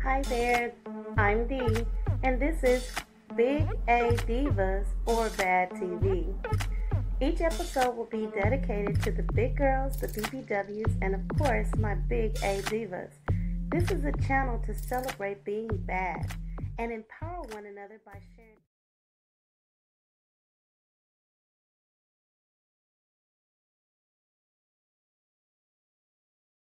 Hi there, I'm Dee, and this is Big A Divas or Bad TV. Each episode will be dedicated to the big girls, the BBWs, and of course, my Big A Divas. This is a channel to celebrate being bad and empower one another by sharing.